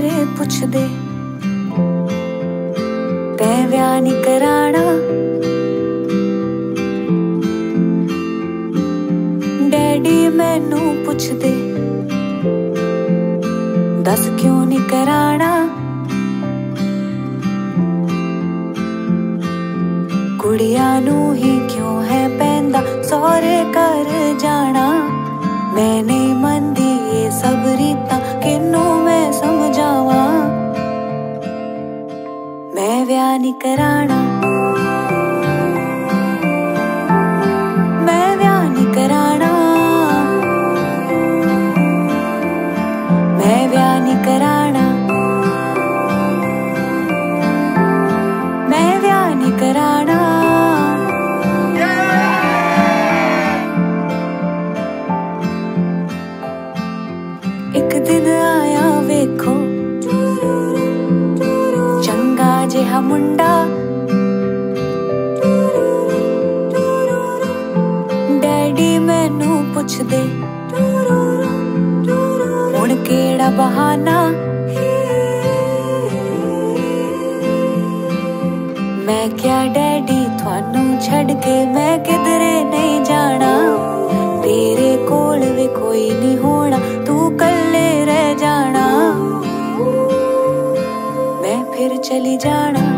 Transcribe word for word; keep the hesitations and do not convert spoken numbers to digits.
सारे पुछदे तैं व्याह नहीं कराना। डैडी मैनू पुछदे दस क्यों नहीं कराना। कुड़िया नू ही क्यों है पैंदा सौरे घर जाना। मैं नहीं मनदी ये सब रीतां किनू मैं समझावां। मैं व्याह नहीं कराना, मैं व्याह नहीं कराना, मैं व्याह नहीं कराना, मैं व्याह नहीं कराना। एक दिन आया वेखो चंगा जिहा मुंडा। डैडी मैनू पुछदे हुण केड़ा बहाना। मैं क्या डैडी थानू छड़ के मैं किधरे नहीं जाना। तेरे कोल वे कोई नहीं होना तू कल्ले रह जाना। मैं फिर चली जाना।